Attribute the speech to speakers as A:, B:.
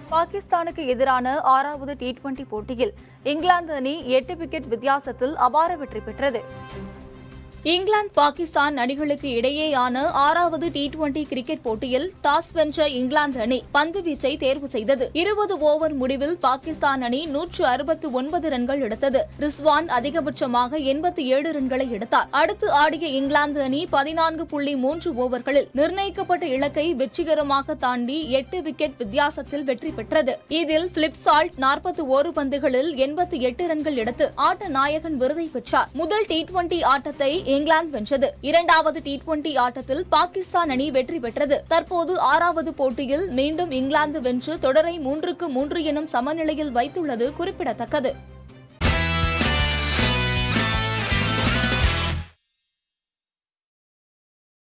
A: பாகிஸ்தானுக்கு எதிரான 6வது T20 போட்டியில் இங்கிலாந்து அணி 8 விக்கெட் வித்தியாசத்தில் அபார வெற்றி பெற்றது. இங்கிலாந்து பாகிஸ்தான் அணிகளுக்கு இடையேயான 6வது T20 கிரிக்கெட் போட்டியில் டாஸ் வென்ற இங்கிலாந்து அணி பந்து வீச்சை தேர்வு செய்தது. 20 ஓவர் முடிவில் பாகிஸ்தான் அணி 169 ரன்கள் எடுத்தது. ரிஸ்வான் அதிகபட்சமாக 87 ரன்களை எடுத்தார். அடுத்து ஆடிய இங்கிலாந்து அணி 14.3 ஓவர்களில் நிர்ணயிக்கப்பட்ட இலக்கை வெற்றிகரமாக தாண்டி 8 விக்கெட் வித்தியாசத்தில் வெற்றி பெற்றது. இதில் பிலிப் சால்ட் 41 பந்துகளில் 88 ரன்கள் எடுத்து ஆட்ட நாயகன் விருதை பெற்றார். முதல் T20 ஆட்டத்தை இங்கிலாந்து வென்றது. இரண்டாவது T20 ஆட்டத்தில் பாகிஸ்தான் அணி வெற்றி பெற்றது. தற்போது 6வது போட்டியில் மீண்டும் இங்கிலாந்து வென்று தொடரை 3-3 எனும் சமநிலையில் வைத்துள்ளது குறிப்பிடத்தக்கது.